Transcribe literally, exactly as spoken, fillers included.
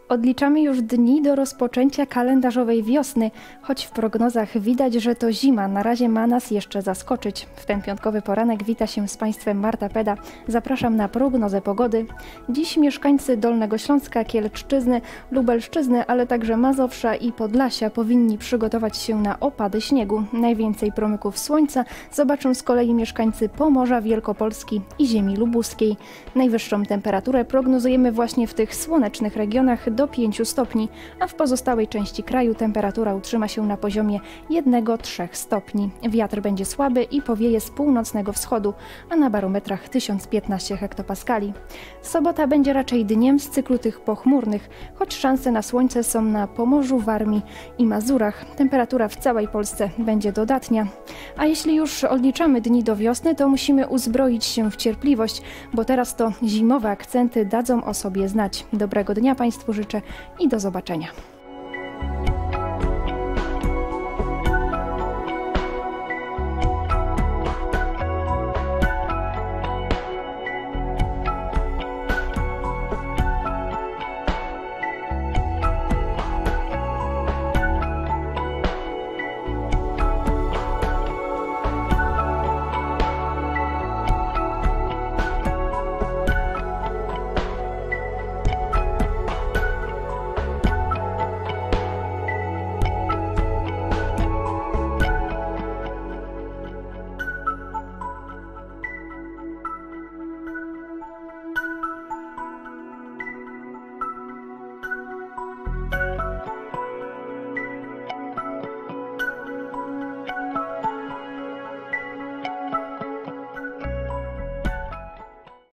Odliczamy już dni do rozpoczęcia kalendarzowej wiosny, choć w prognozach widać, że to zima na razie ma nas jeszcze zaskoczyć. W ten piątkowy poranek wita się z Państwem Marta Peda. Zapraszam na prognozę pogody. Dziś mieszkańcy Dolnego Śląska, Kielczczyzny, Lubelszczyzny, ale także Mazowsza i Podlasia powinni przygotować się na opady śniegu. Najwięcej promyków słońca zobaczą z kolei mieszkańcy Pomorza Wielkopolski i ziemi lubuskiej. Najwyższą temperaturę prognozujemy właśnie w tych słonecznych regionach do pięciu stopni, a w pozostałej części kraju temperatura utrzyma się na poziomie jeden do trzech stopni. Wiatr będzie słaby i powieje z północnego wschodu, a na barometrach tysiąc piętnaście hektopaskali. Sobota będzie raczej dniem z cyklu tych pochmurnych, choć szanse na słońce są na Pomorzu, Warmii i Mazurach. Temperatura w całej Polsce będzie dodatnia. A jeśli już odliczamy dni do wiosny, to musimy uzbroić się w cierpliwość, bo teraz to zimowe akcenty dadzą o sobie znać. Dobrego dnia Państwu życzę i do zobaczenia.